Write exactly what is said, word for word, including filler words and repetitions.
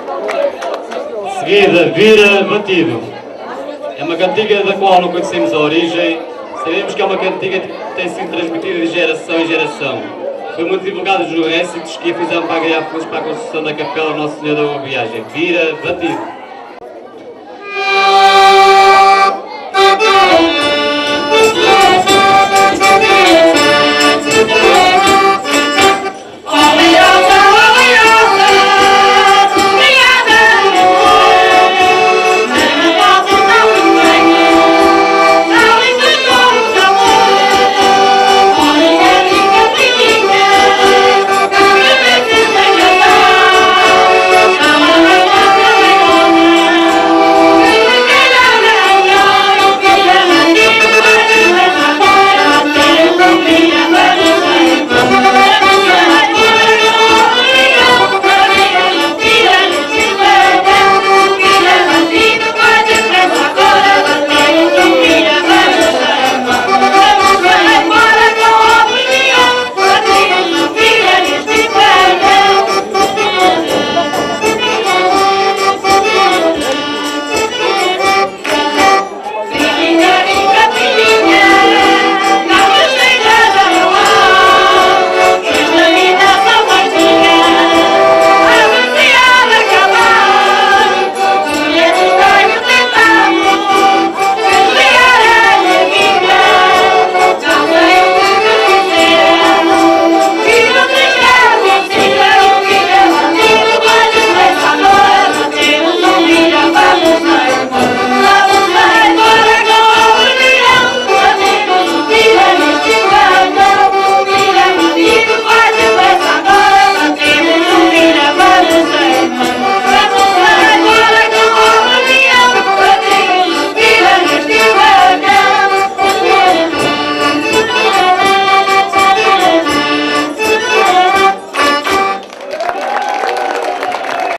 Seguida, Vira Batido. É uma cantiga da qual não conhecemos a origem, sabemos que é uma cantiga que tem sido transmitida de geração em geração. Foi muito divulgado nos exércitos que a fizeram para ganhar fundos para a construção da capela Nossa Senhora da Boa Viagem. Vira Batido.